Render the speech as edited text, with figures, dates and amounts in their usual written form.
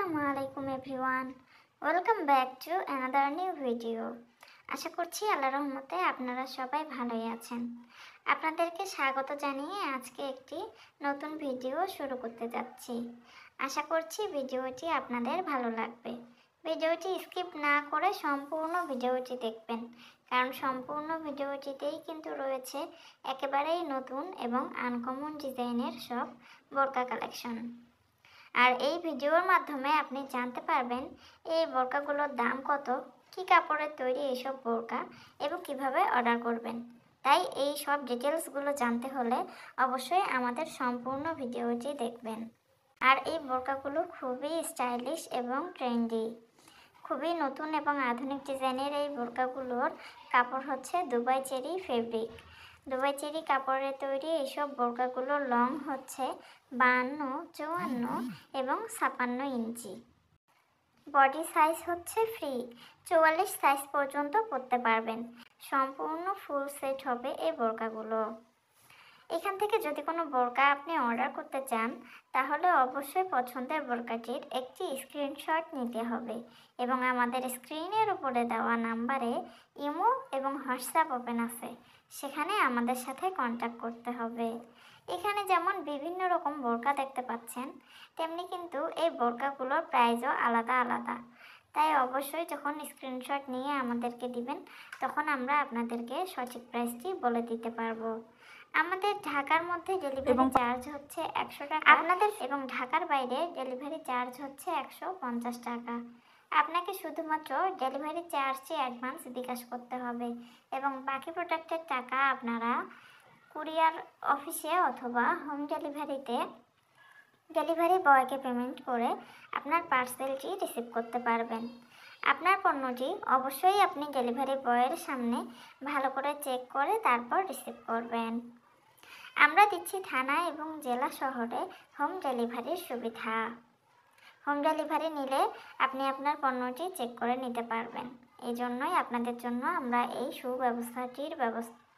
আসসালামু আলাইকুম everyone, welcome back to another new video. আশা করছি আল্লাহর রহমতে আপনারা সবাই ভালোই আছেন। আপনাদেরকে স্বাগত জানিয়ে আজকে একটি নতুন ভিডিও শুরু করতে যাচ্ছি। আশা করছি ভিডিওটি আপনাদের ভালো লাগবে। ভিডিওটি স্কিপ না করে সম্পূর্ণ ভিডিওটি দেখবেন, কারণ সম্পূর্ণ ভিডিওটিতেই কিন্তু রয়েছে একেবারেই নতুন এবং আনকমন ডিজাইনের সব বোরকা কালেকশন। আর এই ভিডিওর মাধ্যমে আপনি জানতে পারবেন এই বোরকাগুলোর দাম কত, কী কাপড়ের তৈরি এইসব বোরকা এবং কিভাবে অর্ডার করবেন। তাই এই সব ডিটেলসগুলো জানতে হলে অবশ্যই আমাদের সম্পূর্ণ ভিডিওটি দেখবেন। আর এই বোরকাগুলো খুবই স্টাইলিশ এবং ট্রেন্ডি, খুবই নতুন এবং আধুনিক ডিজাইনের এই বোরকাগুলোর কাপড় হচ্ছে Dubai cherry fabric. Dubai cherry কাপড়ের তৈরি এইসব বোরকাগুলোর লং হচ্ছে 52, 54 এবং 56 ইঞ্চি। বডি সাইজ হচ্ছে ফ্রি, 44 সাইজ পর্যন্ত পরতে পারবেন। সম্পূর্ণ ফুল সেট হবে এই বোরকাগুলো। এখান থেকে যদি কোনো বোরকা আপনি অর্ডার করতে চান, তাহলে অবশ্যই পছন্দের বোরকাটির একটি স্ক্রিনশট নিতে হবে এবং আমাদের স্ক্রিনের উপরে দেওয়া নাম্বারে ইমো এবং হোয়াটসঅ্যাপ ওপেন আছে, সেখানে আমাদের সাথে কন্ট্যাক্ট করতে হবে। এখানে যেমন বিভিন্ন রকম বোরকা দেখতে পাচ্ছেন, তেমনি কিন্তু এই বোরকাগুলোর প্রাইসও আলাদা আলাদা। তাই অবশ্যই যখন স্ক্রিনশট নিয়ে আমাদেরকে দিবেন, তখন আমরা আপনাদেরকে সঠিক প্রাইসটি বলে দিতে পারবো। আমাদের ঢাকার মধ্যে ডেলিভারি চার্জ হচ্ছে 100 টাকা আপনাদের, এবং ঢাকার বাইরে ডেলিভারি চার্জ হচ্ছে 150 টাকা। আপনাকে শুধুমাত্র ডেলিভারি চার্জে অ্যাডভান্স বিকাশ করতে হবে এবং বাকি প্রোডাক্টের টাকা আপনারা কুরিয়ার অফিসে অথবা হোম ডেলিভারিতে ডেলিভারি বয়কে পেমেন্ট করে আপনার পার্সেলটি রিসিভ করতে পারবেন। আপনার পণ্যটি অবশ্যই আপনি ডেলিভারি বয়ের সামনে ভালো করে চেক করে তারপর রিসিভ করবেন। আমরা দিচ্ছি থানা এবং জেলা শহরে হোম ডেলিভারির সুবিধা। হোম ডেলিভারি নিলে আপনি আপনার পণ্যটি চেক করে নিতে পারবেন। এই জন্যই আপনাদের জন্য আমরা এই সুব্যবস্থাটির